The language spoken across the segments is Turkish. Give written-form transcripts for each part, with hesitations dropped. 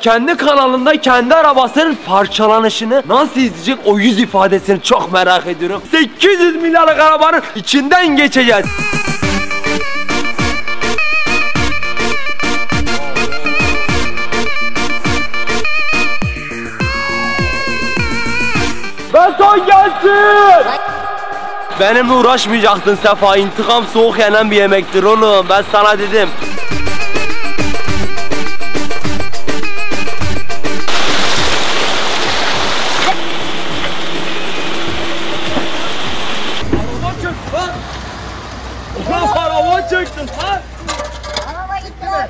Kendi kanalında kendi arabasının parçalanışını nasıl izleyecek, o yüz ifadesini çok merak ediyorum. 800 milyarlık arabanın içinden geçeceğiz. Beton gelsin! Benimle uğraşmayacaktın Sefa. İntikam soğuk yenen bir yemektir oğlum. Ben sana dedim. Araba çöktün lan! Araba gitti lan!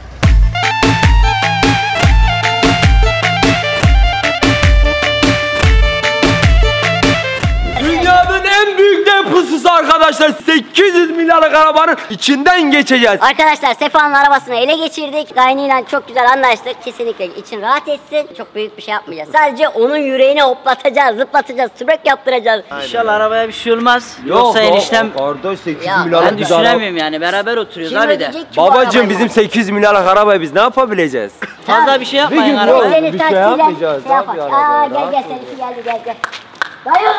Dünyanın en büyük deposu arkadaşlar. 800 milyarlık arabanın içinden geçeceğiz. Arkadaşlar Sefa'nın arabasını ele geçirdik. Gaynıyla çok güzel anlaştık. Kesinlikle için rahat etsin. Çok büyük bir şey yapmayacağız. Sadece onun yüreğini hoplatacağız, zıplatacağız, tübrek yaptıracağız. İnşallah arabaya bir şey olmaz. Yoksa eniştem... Kardeş 800 Ya, milyarlık Ben düşünemiyorum yani, beraber oturuyoruz abi de. Babacım bizim 800 milyarlık arabayı biz ne yapabileceğiz? Fazla bir şey yapmayın gün arabaya. Seni Bir şey taksiyle yapmayacağız şey yapar. abi, Aa arabaya. gel seninki geldi gel. Dayı!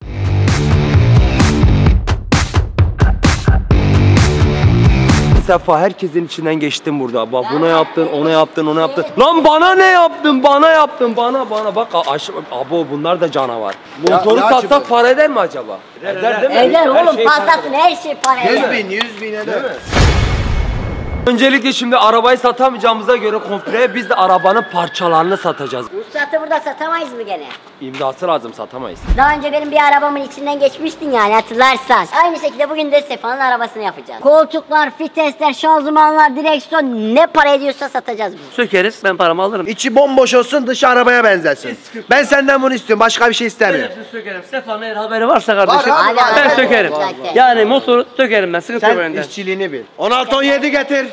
Sefa herkesin içinden geçtim burada. Bak buna yaptın, ona yaptın, ona yaptın. Lan bana ne yaptın? Bana yaptın, bana. Bak abo bunlar da canavar. Motoru satsak para eder mi acaba? Eder değil mi? Eder oğlum şey Passat'ın her şey para eder. 100 bin eder. Öncelikle şimdi arabayı satamayacağımıza göre komple biz de arabanın parçalarını satacağız. Ruhsatı burada satamayız mı gene? İmdası lazım, satamayız. Daha önce benim bir arabamın içinden geçmiştin yani hatırlarsan. Aynı şekilde bugün de Sefa'nın arabasını yapacağız. Koltuklar, fitesler, şanzımanlar, direksiyon ne para ediyorsa satacağız biz. Sökeriz, ben paramı alırım. İçi bomboş olsun, dışı arabaya benzesin. Ben senden bunu istiyorum, başka bir şey istemiyorum. Sökerim. Sefa'nın eğer haberi varsa kardeşim. Var abi, ben var. sökerim. Zaten. Yani motoru sökerim ben, sıkıntı yok Sen bende. işçiliğini bil. 16-17 getir.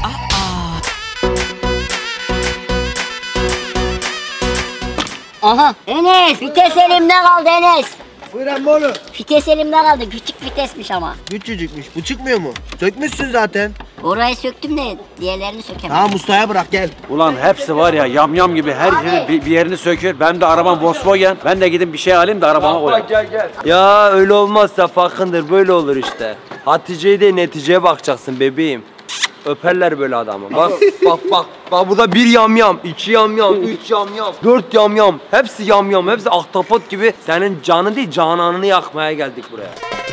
Aha Enes, vites elimde kaldı Enes. Buyur emmi oğlum. Vites elimde kaldı, küçük vitesmiş ama. Küçücükmüş, bu çıkmıyor mu? Sökmüşsün zaten. Orayı söktüm de diğerlerini sökemem. Tamam ustaya bırak gel. Ulan hepsi var ya yamyam gibi her Abi. bir yerini söküyor. Benim de arabam Volkswagen. Ben de gidip bir şey alayım da arabama koyayım. Gel. Ya öyle olmaz Sefa Akın'dır, böyle olur işte. Hatice'yi de neticeye bakacaksın bebeğim. Öperler böyle adamı. Bak burada 1 yamyam, 2 yamyam, 3 yamyam, 4 yamyam. Hepsi yamyam, hepsi ahtapot gibi. Senin canı değil, cananını yakmaya geldik buraya.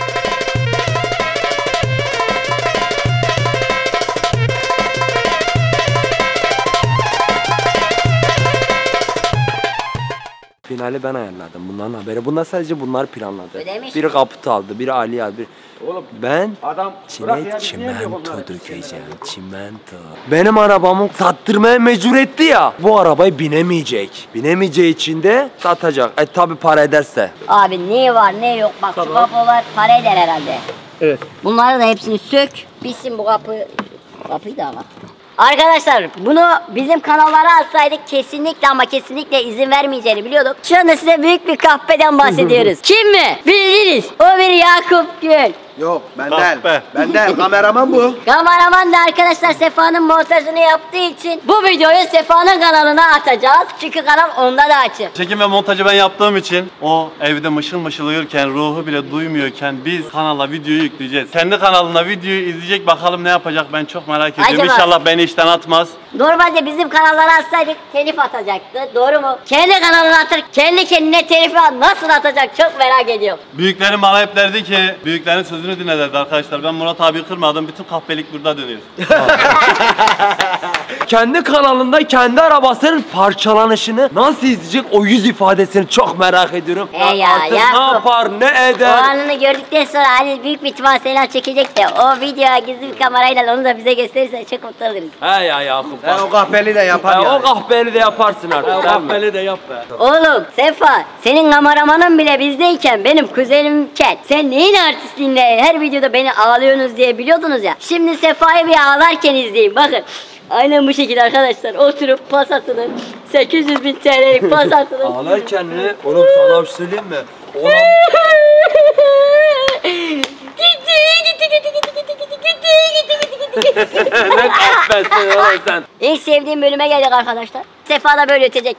Finali ben ayarladım. Bunların haberi. Bunlar sadece bunlar planladı. Ödemiş Biri kaput aldı, biri Ali aldı. Oğlum Ben adam çimento dökeceğim. Çimento. Benim arabamı sattırmaya mecbur etti ya. Bu arabayı binemeyecek. Binemeyeceği için de satacak. Tabi para ederse. Abi ne var ne yok bak şu kapılar para eder herhalde. Evet. Bunları da hepsini sök. Bitsin bu kapı. Kapıyı da al. Arkadaşlar bunu bizim kanallara alsaydık kesinlikle ama kesinlikle izin vermeyeceğini biliyorduk. Şu anda size büyük bir kahpeden bahsediyoruz. Kim mi? Bildiniz. O bir Yakup Gül. Yok ben değil. Ben değil, kameraman bu. Kameraman da arkadaşlar Sefa'nın montajını yaptığı için bu videoyu Sefa'nın kanalına atacağız. Çünkü kanal onda da açık. Çekim ve montajı ben yaptığım için o evde mışıl mışıl uyurken, ruhu bile duymuyorken biz kanala videoyu yükleyeceğiz. Kendi kanalına videoyu izleyecek, bakalım ne yapacak, ben çok merak ediyorum. Acaba? İnşallah beni işten atmaz. Normalde bizim kanallara atsaydık telif atacaktı. Doğru mu? Kendi kanalına atır, kendi kendine telifi nasıl atacak çok merak ediyorum. Büyüklerim bana hep derdi ki, büyüklerin sözünü dinlerlerdi arkadaşlar. Ben Murat abi kırmadım, bütün kahpelik burada dönüyor. Kendi kanalında kendi arabasının parçalanışını nasıl izleyecek, o yüz ifadesini çok merak ediyorum. Ya, Artık Yakup. ne yapar, ne O eder? anını gördükten sonra hani büyük bir ihtimal Sena çekecek de o videoya gizli bir kamerayla onu da bize gösterirsen çok mutlu oluruz. He ya Yakup. Ben o kahpeli de yapar O yani. kahpeli de yaparsın artık. değil mi? Kahpeli de yap be. Oğlum Sefa senin kameramanın bile bizdeyken benim kuzenimken sen neyin artistliğinde her videoda beni ağlıyorsunuz diye biliyordunuz ya. Şimdi Sefa'yı bir ağlarken izleyin bakın. Aynen bu şekilde arkadaşlar oturup Passat'ının 800.000 TL'lik Passat'ının Ağlarken mi? Oğlum sana bir şey söyleyeyim mi? gitti Ne kahvetsin oğlum sen. İlk sevdiğim bölüme geldik arkadaşlar. Sefa da böyle ötecek.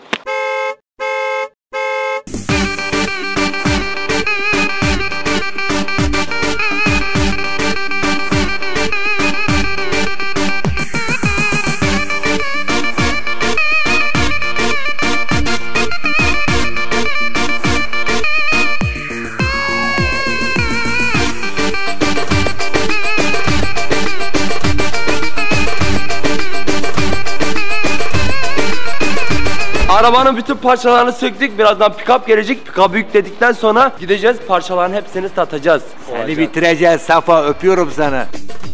Arabanın bütün parçalarını söktük. Birazdan pick-up gelecek. Pick-up'ı yükledikten sonra gideceğiz. Parçaların hepsini satacağız. Seni bitireceğiz Safa, öpüyorum seni.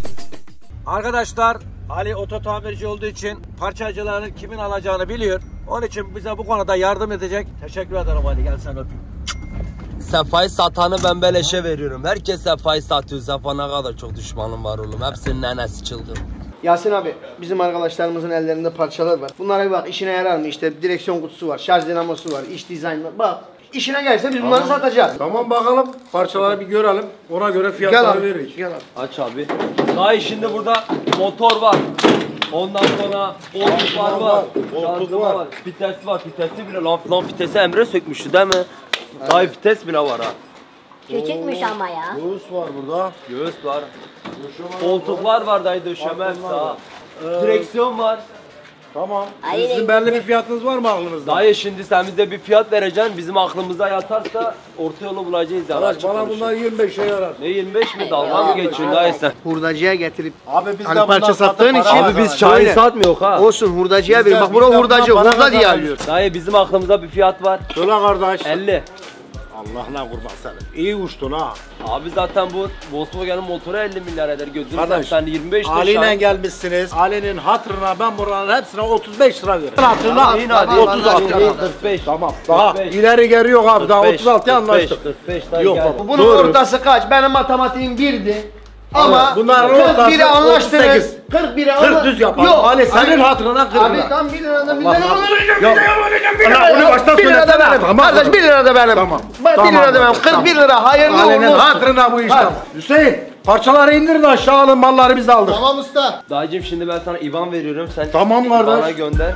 Arkadaşlar, Ali oto tamirci olduğu için parçacıların kimin alacağını biliyor. Onun için bize bu konuda yardım edecek. Teşekkür ederim Ali, gel sen öpeyim. Sefa'yı satanı ben beleşe veriyorum. Herkes Sefa'yı satıyor. Sefa ne kadar çok düşmanım var oğlum. Hepsinin nenesi çılgın. Yasin abi, bizim arkadaşlarımızın ellerinde parçalar var. Bunlara bir bak, işine yarar mı? İşte direksiyon kutusu var, şarj dinamosu var, iç dizayn var. Bak, işine gelirse biz bunları satacağız. Tamam bakalım. Parçaları bir görelim. Ona göre Gel fiyatları abi, veririz. gel abi. Aç abi. Daha şimdi burada motor var. Ondan sonra koltuklar var. koltuk var. Vites var. Vitesi bile lan vitesi Emre sökmüştü değil mi? Daha vites bile var ha. Küçükmüş ama ya. Göğüs var burada. Göğüs var. Koltuklar var dayı, döşeme hepsi ha. Direksiyon var. Tamam. Hayır, Sizin belli bir fiyatınız var mı aklınızda? Dayı şimdi sen bize bir fiyat vereceksin. Bizim aklımıza yatarsa orta yolu bulacağız ya. Arkadaş bana bunlar 25'e yarar. Ne 25 mi? Dalga mı geçiyorsun dayı sen? Hurdacıya getirip Abi biz hani de parça bundan sattığın satıp için. para Abi biz kazanırız. çayı Öyle. satmıyor ha. Olsun hurdacıya verin. Bak Biz bura de hurdacı, bundan para hurda diye kazanırız. alıyor. Dayı bizim aklımızda bir fiyat var. Söyle kardeş. 50. Allah'ına kurban senin. İyi uçtun ha. Abi zaten bu Volkswagen'in motoru 50 milyar eder. Gözünü Kardeş, sen 25 de Ali'yle gelmişsiniz. Ali'nin hatırına ben buranın hepsine 35 lira veririm. Hatırına Tamam, 36 tamam, lira. 45. Tamam. Daha 45. ileri geri yok abi. Daha 45, 36'ya anlaştık. 45 dayı Yok gel. baba. Bunun Doğru. ortası kaç? Benim matematiğim 1'di. Ama Bunların 41'e ortası anlaştınız. 38. 41'e 40 düz yapalım. Ali senin hatırına 40 Abi lira. tam 1 liradan 1 Allah lira Allah. alacağım. Yok. Onu baştan 1 lira da söylesene. benim. Tamam. Kardeş 1 lira da benim. Tamam. Bak 1 lira da benim. 41 lira hayırlı Ali'nin uğurlu olsun. hatırına bu işte. Hadi. Hüseyin parçaları indirin aşağı alın, malları biz aldık. Tamam usta. Dayıcım şimdi ben sana IBAN veriyorum. Sen Tamam kardeş. bana gönder.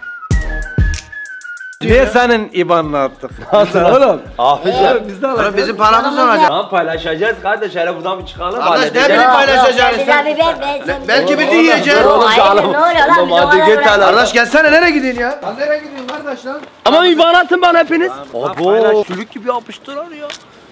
Niye senin IBAN'ını attık? Nasıl oğlum? Abi Biz de alacağız. Bizim paramız olacak. Tamam paylaşacağız kardeş. Hele buradan bir çıkalım. Kardeş ne halledeceğiz. bileyim paylaşacağını Biz sen. abi ben sen. Belki bizi yiyeceksin. Oğlum, Hayır, canım. ne oluyor lan? Oğlum, Biz hadi oralara git bırak- lan. Kardeş gelsene nereye gidiyorsun ya? Lan nereye gidiyorsun kardeş lan? Ama IBAN atın bana hepiniz. paylaş. Abo. Sülük gibi yapıştılar ya.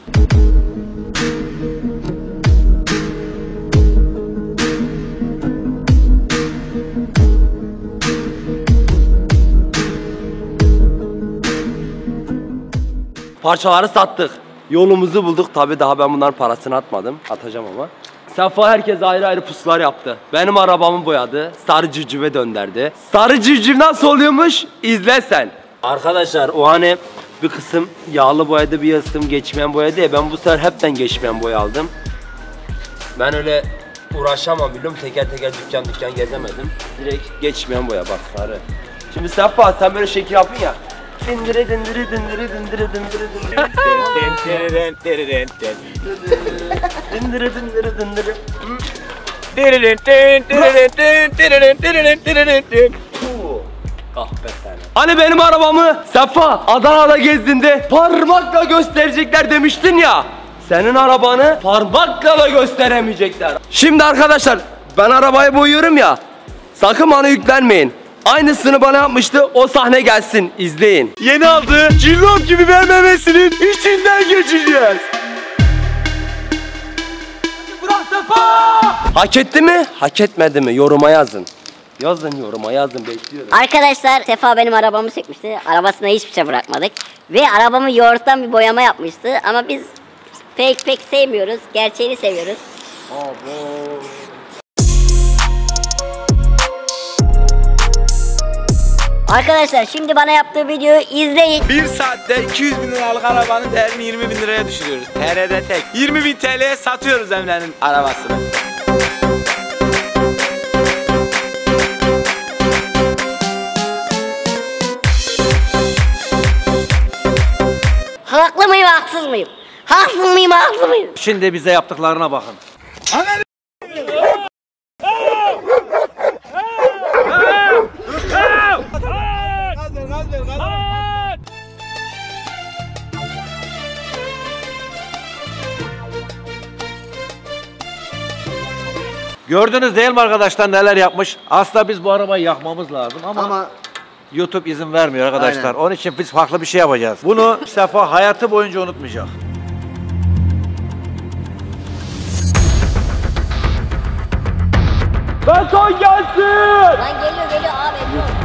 Parçaları sattık. Yolumuzu bulduk. Tabi daha ben bunların parasını atmadım. Atacağım ama. Sefa herkes ayrı ayrı pusular yaptı. Benim arabamı boyadı. Sarı civcive döndürdü. Sarı civciv nasıl oluyormuş? İzle sen. Arkadaşlar o hani bir kısım yağlı boyadı, bir kısım geçmeyen boyadı ya. Ben bu sefer hepten geçmeyen boya aldım. Ben öyle uğraşamam biliyorum. Teker teker dükkan gezemedim. Direkt geçmeyen boya bak sarı. Şimdi Sefa sen böyle şekil yapın ya. Dindire dindire dindire dindire dindire dindire. Dindire dindire dindire. Kahpe seni. Hani benim arabamı Sefa Adana'da gezdiğinde parmakla gösterecekler demiştin ya. Senin arabanı parmakla da gösteremeyecekler. Şimdi arkadaşlar ben arabayı boyuyorum ya. Sakın bana yüklenmeyin. Aynısını bana yapmıştı. O sahne gelsin. İzleyin. Yeni aldığı cillop gibi vermemesinin içinden geçeceğiz. Bırak Sefa! Hak etti mi? Hak etmedi mi? Yoruma yazın. Yazın yoruma yazın bekliyorum. Arkadaşlar Sefa benim arabamı çekmişti. Arabasına hiçbir şey bırakmadık. Ve arabamı yoğurttan bir boyama yapmıştı. Ama biz fake pek sevmiyoruz. Gerçeğini seviyoruz. Arkadaşlar şimdi bana yaptığı videoyu izleyin. 1 saatte 200 bin liralık arabanın değerini 20 bin liraya düşürüyoruz. TR'de tek. 20 bin TL'ye satıyoruz Emre'nin arabasını. Haklı mıyım haksız mıyım? Haksız mıyım haksız mıyım? Şimdi bize yaptıklarına bakın. Gördünüz değil mi arkadaşlar neler yapmış? Aslında biz bu arabayı yakmamız lazım ama YouTube izin vermiyor arkadaşlar. Aynen. Onun için biz farklı bir şey yapacağız. Bunu Sefa hayatı boyunca unutmayacak. Beton gelsin! Lan geliyor abi.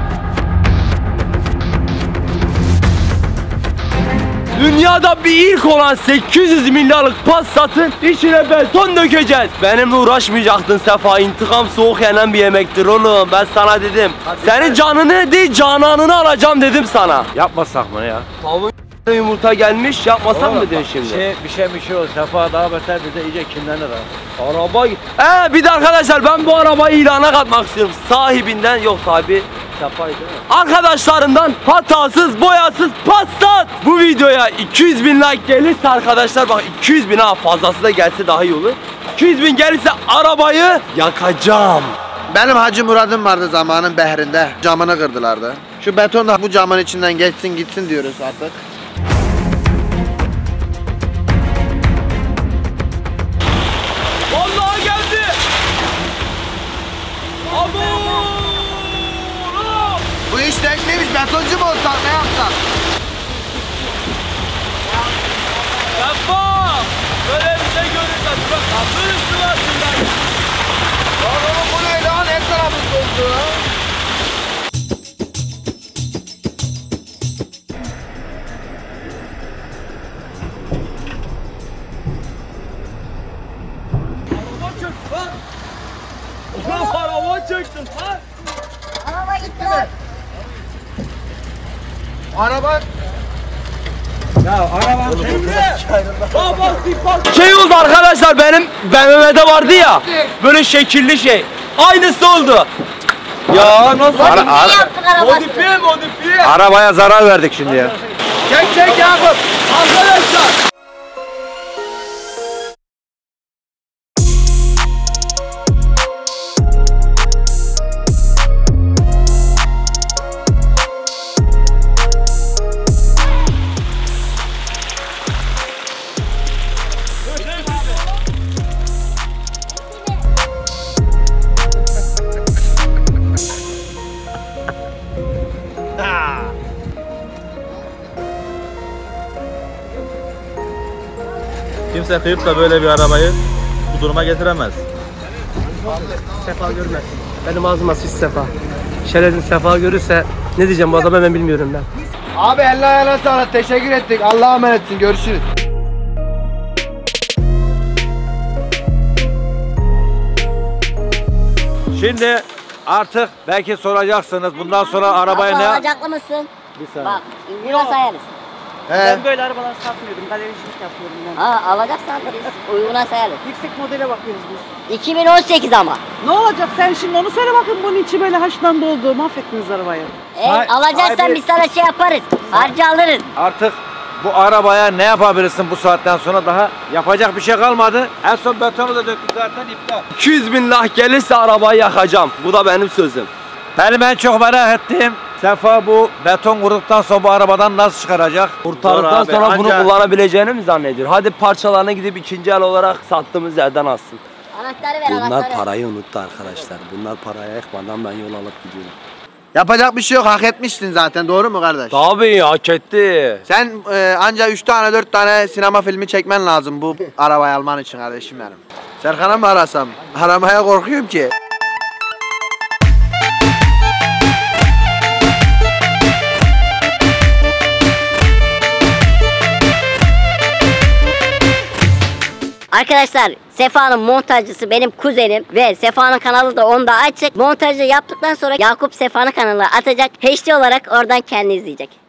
Dünyada bir ilk olan 800 milyarlık Passat'ın içine beton dökeceğiz. Benimle uğraşmayacaktın Sefa. İntikam soğuk yenen bir yemektir oğlum. Ben sana dedim. Senin canını değil cananını alacağım dedim sana. Yapmasak mı ya? Tavuğun yumurta gelmiş yapmasak mı diyorsun şimdi? Bir şey olur. Sefa daha beter bize iyice kinlenir ha. Araba... bir de arkadaşlar ben bu arabayı ilana katmak istiyorum. Sahibinden yok sahibi Sefa'ydı değil mi? Arkadaşlarından hatasız boyasız Passat. Bu videoya 200 bin like gelirse arkadaşlar bak 200 bin ha fazlası da gelse daha iyi olur. 200 bin gelirse arabayı yakacağım. Benim Hacı Murad'ım vardı zamanın behrinde. Camını kırdılardı. Şu beton da bu camın içinden geçsin gitsin diyoruz artık. Vallahi geldi. Abo! Bu iş tekliymiş, betoncu mu olsak ne yapsak? Sefa! Böyle bir şey görürsen bak kapının üstü var şimdi. Oğlum bu ne lan? Her tarafımız doldu. Araba çöktüm lan. Araba gitti lan. Araba... Şey oldu arkadaşlar benim BMW'de vardı ya böyle şekilli şey. Aynısı oldu. Ya nasıl? Ne yaptık arabasını? Modifiye. Arabaya zarar verdik şimdi ya. Çek Yakup. Arkadaşlar. Kimse kıyıp da böyle bir arabayı bu duruma getiremez. Sefa görmez. Benim ağzıma siz Sefa. Şerefsiz Sefa görürse ne diyeceğim bu adama ben bilmiyorum ben. Abi eline ayağına sağlık. Teşekkür ettik. Allah'a emanetsin. Görüşürüz. Şimdi artık belki soracaksınız bundan sonra arabaya Abla ne... alacaklı mısın? Bak uyguna sayarız. Ben böyle arabalar satmıyordum. Galericilik yapıyorum ben. Alacaksan biz uyguna sayarız. Yüksek modele bakıyoruz biz. 2018 ama. Ne olacak sen şimdi onu söyle bakın bunun içi böyle haşlandı oldu. Mahvettiniz arabayı. Alacaksan sahibi- biz sana şey yaparız. Harcı alırız. Artık bu arabaya ne yapabilirsin bu saatten sonra daha yapacak bir şey kalmadı. En son betonu da döktük zaten iptal. 200 bin like gelirse arabayı yakacağım. Bu da benim sözüm. Benim en çok merak ettiğim Sefa bu beton vurduktan sonra bu arabadan nasıl çıkaracak? Kurtardıktan Zor abi, sonra bunu anca- kullanabileceğini mi zannediyor? Hadi parçalarına gidip ikinci el olarak sattığımız yerden alsın. Anahtarı ver anahtarı. parayı unuttu arkadaşlar. Bunlar parayı yakmadan ben yol alıp gidiyorum. Yapacak bir şey yok. Hak etmiştin zaten. Doğru mu kardeş? Tabii hak etti. Sen anca 3 tane 4 tane sinema filmi çekmen lazım bu arabayı alman için kardeşim benim. Serkan'a mı arasam? Aramaya korkuyorum ki. Arkadaşlar Sefa'nın montajcısı benim kuzenim ve Sefa'nın kanalı da onda açık. Montajı yaptıktan sonra Yakup Sefa'nın kanalına atacak. HD olarak oradan kendi izleyecek.